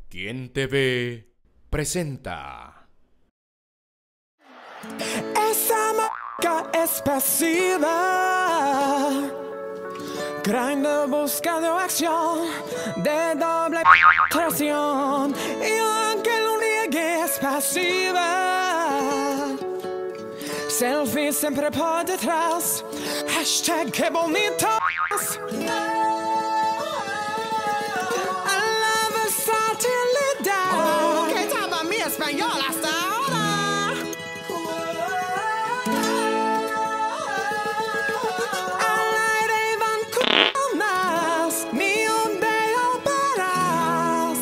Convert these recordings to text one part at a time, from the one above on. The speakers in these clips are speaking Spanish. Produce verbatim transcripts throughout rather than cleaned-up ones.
Quien Te Ve presenta. Esa marca es pasiva, grande buscando acción de doble tracción, y aunque lo niegue es pasiva. Selfie siempre por detrás, hashtag que bonitos. Español hasta ahora. Al aire van columnas, ni un dedo verás.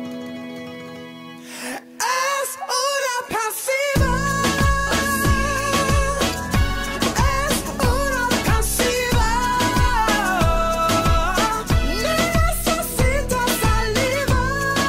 Es una pasiva. Es una pasiva. No necesita saliva.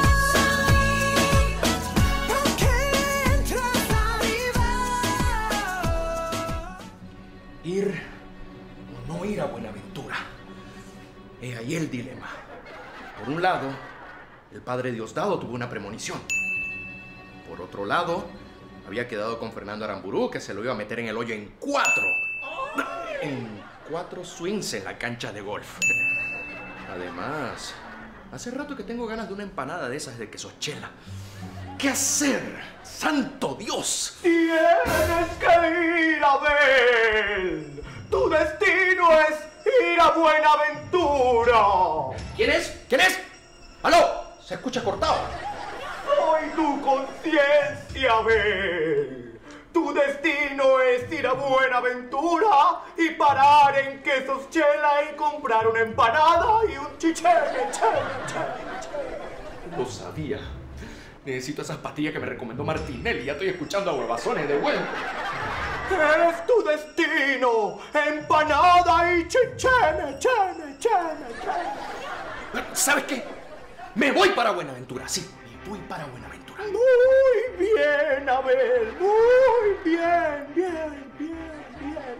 ¿Ir o no ir a Buenaventura? He ahí el dilema. Por un lado, el padre Diosdado tuvo una premonición. Por otro lado, había quedado con Fernando Aramburu que se lo iba a meter en el hoyo en cuatro. En cuatro swings en la cancha de golf. Además, hace rato que tengo ganas de una empanada de esas de quesochela. ¿Qué hacer? ¡Santo Dios! Tienes que ir, Abel. Tu destino es ir a Buenaventura. ¿Quién es? ¿Quién es? ¡Aló! Se escucha cortado. Soy tu conciencia, Abel. Tu destino es ir a Buenaventura y parar en Quesos Chela y comprar una empanada y un chicheme, cheme, cheme, cheme. Lo sabía. Necesito esas pastillas que me recomendó Martinelli. Ya estoy escuchando a huevazones de vuelta. Es tu destino, empanada y chicheme, cheme, cheme, cheme. ¿Sabes qué? Me voy para Buenaventura, sí. Me voy para Buenaventura. Muy bien, Abel. Muy bien, bien, bien, bien.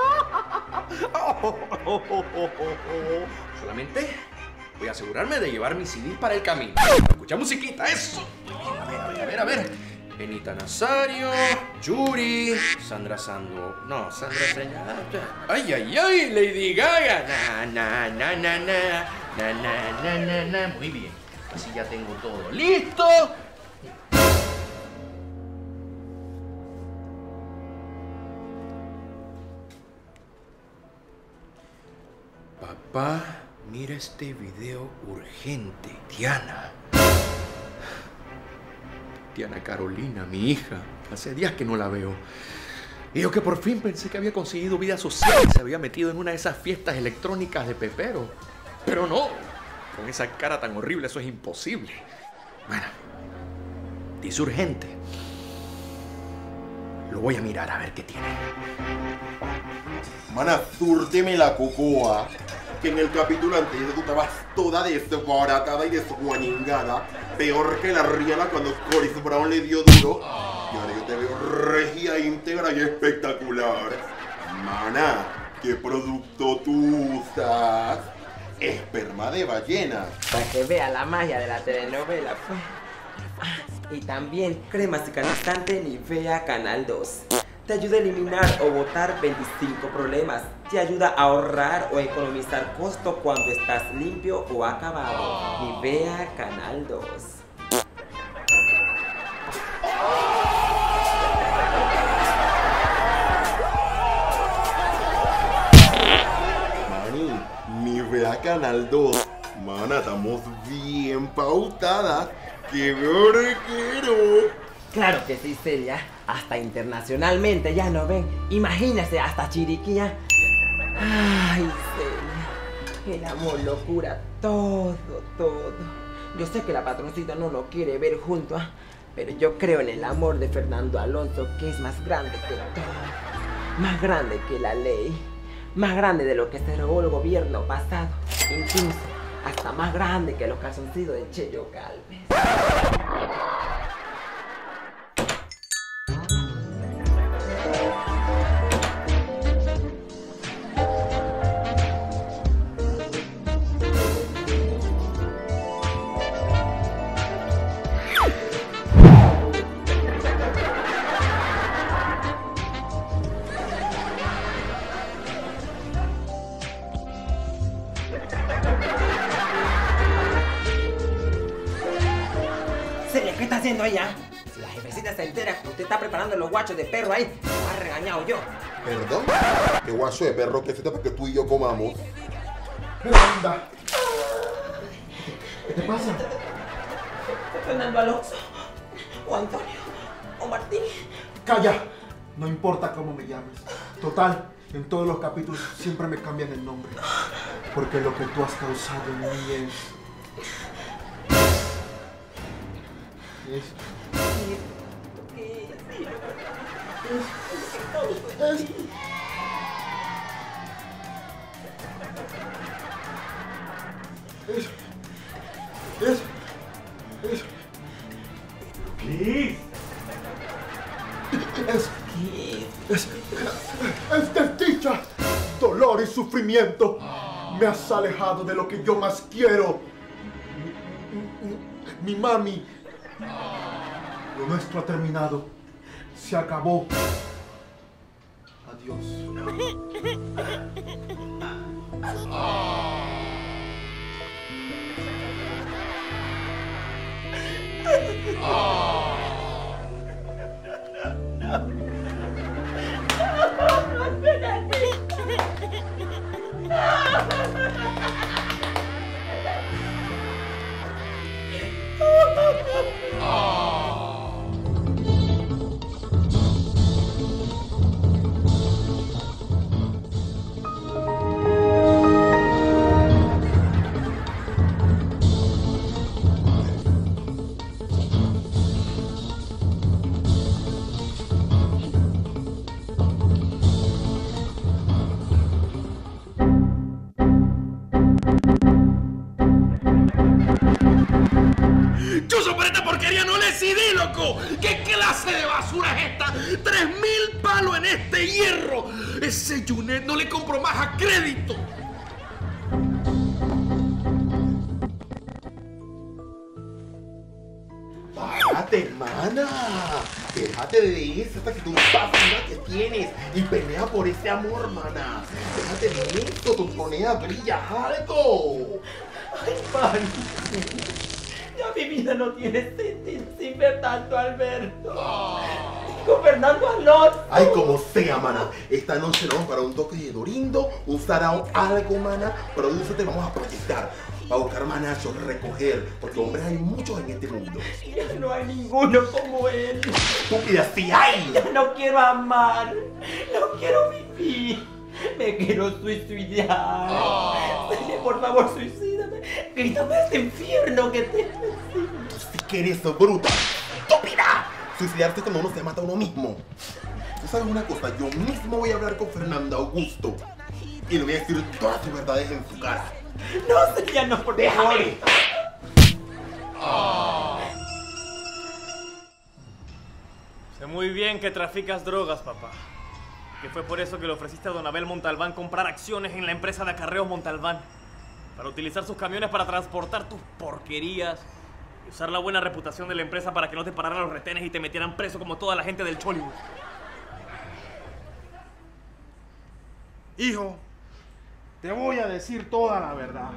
Solamente voy a asegurarme de llevar mis C Ds para el camino. Escucha musiquita, eso. Muy bien, a ver, a ver, a ver, a ver. Benita Nazario, Yuri, Sandra Sando. No, Sandra Señala. Ay, ay, ay, Lady Gaga. Na, na, na, na, na. Na, na, na, na, na. Muy bien. Así ya tengo todo listo. Papá, mira este video urgente. Diana. Diana Carolina, mi hija. Hace días que no la veo. Y yo que por fin pensé que había conseguido vida social y se había metido en una de esas fiestas electrónicas de Pepero. Pero no. Con esa cara tan horrible eso es imposible. Bueno, dice urgente. Lo voy a mirar a ver qué tiene. Mana, súrteme la cocoa. Que en el capítulo anterior tú estabas toda desbaratada y desguañingada. Peor que la Rihanna cuando Chris Brown le dio duro. Y ahora yo te veo regia, íntegra y espectacular. Mana, ¿qué producto tú usas? Esperma de ballena. Para que vea la magia de la telenovela, pues. Ah, y también crema cicatrizante Nivea Canal dos. Te ayuda a eliminar o botar veinticinco problemas. Te ayuda a ahorrar o economizar costo cuando estás limpio o acabado. Nivea Canal dos. Mani, Nivea Canal dos. Mana, estamos bien pautadas. ¡Qué quiero! Claro que sí, Celia. Hasta internacionalmente, ya no ven. Imagínese, hasta Chiriquía. Ay, Celia. El amor lo cura todo, todo. Yo sé que la patroncita no nos quiere ver juntos, pero yo creo en el amor de Fernando Alonso, que es más grande que todo. Más grande que la ley. Más grande de lo que se robó el gobierno pasado. Incluso hasta más grande que los calzoncillos de Cheyo Galvez. ¿Qué está haciendo ahí, ah? Si la jefecita se entera que usted está preparando los guachos de perro ahí, me va a regañado yo. ¿Perdón? ¿Qué guacho de perro que se para que tú y yo comamos? Fernanda. ¿Qué te pasa? Fernando Alonso, o Antonio, o Martín. Calla. No importa cómo me llames. Total, en todos los capítulos siempre me cambian el nombre. Porque lo que tú has causado en mí es... Es... Es... Es... Es... Es... Please. Es... Es... Es desdicha, dolor y sufrimiento. Me has alejado de lo que yo más quiero. Mi, mi, mi mami. Lo nuestro ha terminado. Se acabó. Adiós. ¿Qué clase de basura es esta? ¡Tres mil palos en este hierro! Ese Junet no le compro más a crédito. Párate, hermana. Déjate de esa actitud pasiva que tienes y pelea por ese amor, hermana. Déjate de esto, tu moneda brilla algo. Ay, Pani. Ya mi vida no tiene sentido sin ver tanto a Alberto. Con Fernando Alonso. Ay, como sea, mana. Esta noche nos vamos para un toque de Dorindo, un sarao, algo, mana. Prodúcete, vamos a proyectar. Va a buscar manachos, recoger, porque hombres hay muchos en este mundo. Ya no hay ninguno como él. Estúpida, sí hay. Ya no quiero amar, no quiero vivir. Me quiero suicidar. Oh. Por favor, suicídame. Grítame a este infierno que te necesito. Tú sí que eres bruta. ¡Estúpida! Suicidarse es cuando uno se mata a uno mismo. ¿Tú sabes una cosa? Yo mismo voy a hablar con Fernando Augusto y le voy a decir todas sus verdades en su cara. No, sería no, por favor. Oh. Sé muy bien que traficas drogas, papá. Que fue por eso que le ofreciste a don Abel Montalbán comprar acciones en la empresa de acarreos Montalbán. Para utilizar sus camiones para transportar tus porquerías. Y usar la buena reputación de la empresa para que no te pararan los retenes y te metieran preso como toda la gente del Chollywood. Hijo, te voy a decir toda la verdad.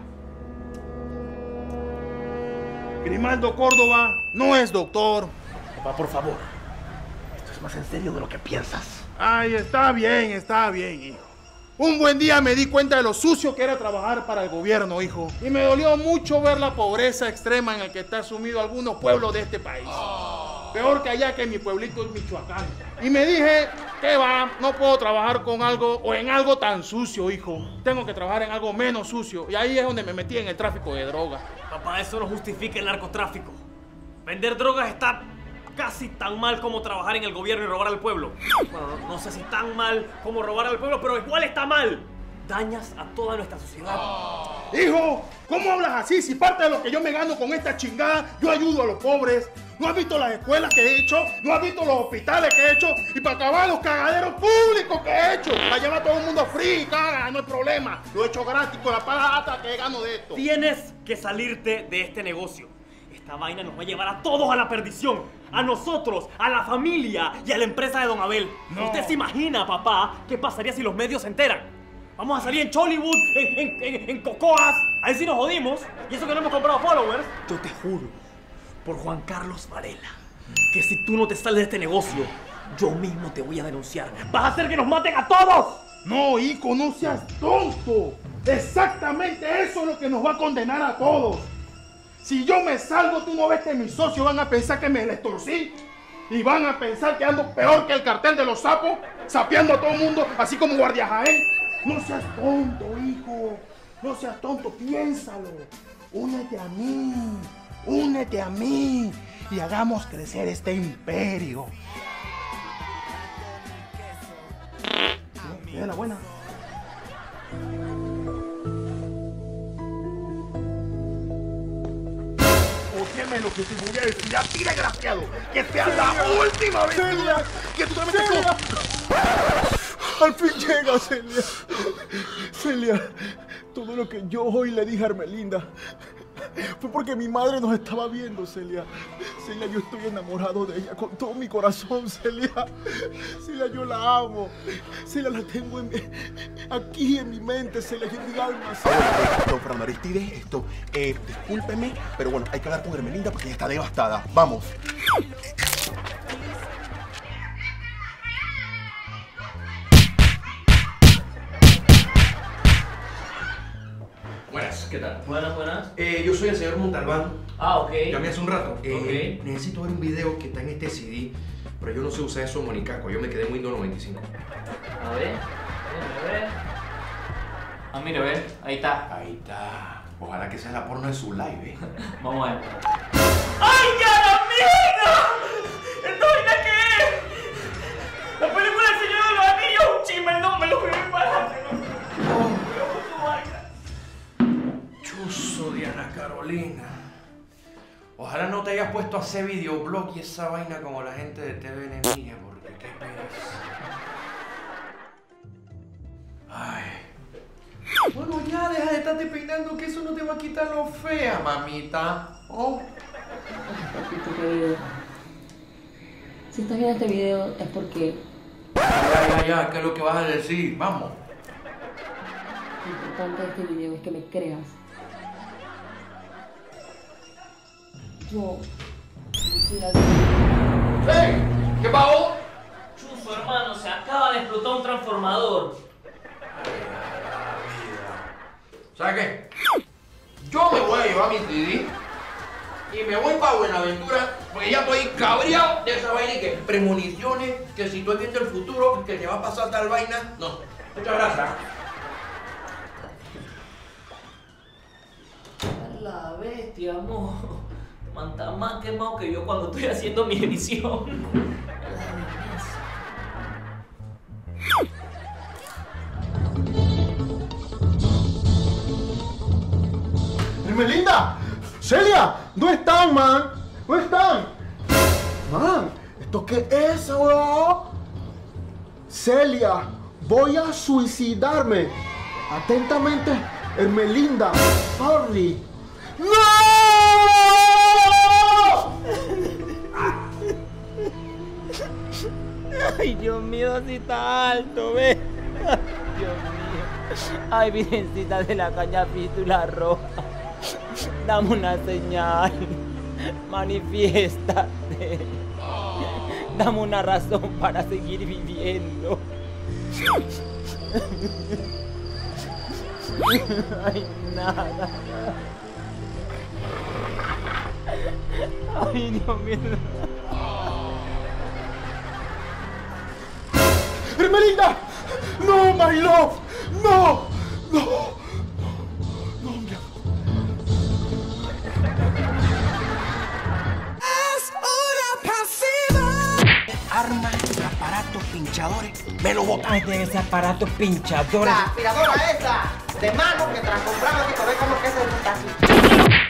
Grimaldo Córdoba no es doctor. Papá, por favor. Esto es más en serio de lo que piensas. Ay, está bien, está bien, hijo. Un buen día me di cuenta de lo sucio que era trabajar para el gobierno, hijo. Y me dolió mucho ver la pobreza extrema en la que está sumido algunos pueblos de este país. Oh. Peor que allá que en mi pueblito en Michoacán. Y me dije, ¿qué va? No puedo trabajar con algo o en algo tan sucio, hijo. Tengo que trabajar en algo menos sucio. Y ahí es donde me metí en el tráfico de drogas. Papá, eso no justifica el narcotráfico. Vender drogas está casi tan mal como trabajar en el gobierno y robar al pueblo. Bueno, no, no sé si tan mal como robar al pueblo, pero igual está mal. Dañas a toda nuestra sociedad. Oh. Hijo, ¿cómo hablas así? Si parte de lo que yo me gano con esta chingada, yo ayudo a los pobres. ¿No has visto las escuelas que he hecho? ¿No has visto los hospitales que he hecho? Y para acabar los cagaderos públicos que he hecho. Para llevar a todo el mundo free, caga, no hay problema. Lo he hecho gratis con la plata que gano de esto. Tienes que salirte de este negocio. Esta vaina nos va a llevar a todos a la perdición. A nosotros, a la familia y a la empresa de don Abel. No. ¿Usted se imagina, papá, qué pasaría si los medios se enteran? Vamos a salir en Chollywood, en, en, en, en Cocoas. Ahí sí nos jodimos. Y eso que no hemos comprado followers. Yo te juro por Juan Carlos Varela, que si tú no te sales de este negocio, yo mismo te voy a denunciar. ¡Vas a hacer que nos maten a todos! No, hijo, no seas tonto. Exactamente eso es lo que nos va a condenar a todos. Si yo me salgo, tú no ves que mis socios van a pensar que me les torcí. Y van a pensar que ando peor que el cartel de los sapos, sapeando a todo el mundo, así como Guardia Jaén. No seas tonto, hijo. No seas tonto, piénsalo. Únete a mí. Únete a mí. Y hagamos crecer este imperio. Mira la buena. Óyeme lo que te voy a decir a ti, desgraciado. Que sea la última vez Celia, que tú te metes con... Al fin llega, Celia. Celia, todo lo que yo hoy le dije a Hermelinda fue porque mi madre nos estaba viendo, Celia. Celia, yo estoy enamorado de ella con todo mi corazón, Celia. Celia, yo la amo. Celia, la tengo en mi, aquí en mi mente, Celia, en mi alma, Celia. Don Fernando Aristides, esto, eh, discúlpeme, pero bueno, hay que hablar con Hermelinda porque ella está devastada. Vamos. Buenas, ¿qué tal? Buenas, buenas. Eh, yo soy el señor Montalbán. Ah, ok. Llamé hace un rato. Eh, Ok. Necesito ver un video que está en este C D, pero yo no sé usar eso en Monicaco. Yo me quedé en Windows noventa y cinco. A ver, a ver. Ah, mira, ve, ahí está. Ahí está. Ojalá que sea la porno de su live, ¿eh? Vamos a ver. ¡Ay, ya la mierda! ¿Esto vaina qué es? La película del Señor de los Anillos, un chisme, no me lo voy a parar. Chuzo, Diana Carolina. Ojalá no te hayas puesto a hacer videoblog y esa vaina como la gente de T V Enemiga, porque qué pereza. Ay. Bueno, ya deja de estarte peinando, que eso no te va a quitar lo fea, mamita. Oh. Papito querido, si estás viendo este video es porque Ya, ya, ya, ¿qué es lo que vas a decir? Vamos. lo importante de este video es que me creas. Yo soy la... ¡Hey! ¿Qué pasó? Chuzo, hermano, se acaba de explotar un transformador. ¿Sabes qué? Yo me voy a llevar mi C D y me voy para Buenaventura porque ya estoy cabreado de esa vaina y que premoniciones, que si estoy viendo el futuro, que te va a pasar tal vaina. No, muchas gracias. A la bestia, amor. Man, está más quemado que yo cuando estoy haciendo mi edición. Hermelinda, Celia, ¿dónde están, man? ¿Dónde están? Man, ¿esto qué es, bro? Celia, voy a suicidarme. Atentamente, Hermelinda, sorry. ¡No! Ay, Dios mío, si está alto, ve. Dios mío. Ay, virgencita de la caña pítula roja. Dame una señal. Manifiéstate. Dame una razón para seguir viviendo. Ay, nada. Ay, Dios mío. Hermelinda, no, my love, no, no, no, mi amor. Es una pasiva. Armas, aparatos, pinchadores, me lo botan. Ay, de ese aparato pinchador. La aspiradora esa de mano que te la compramos y te ve como que se está aquí.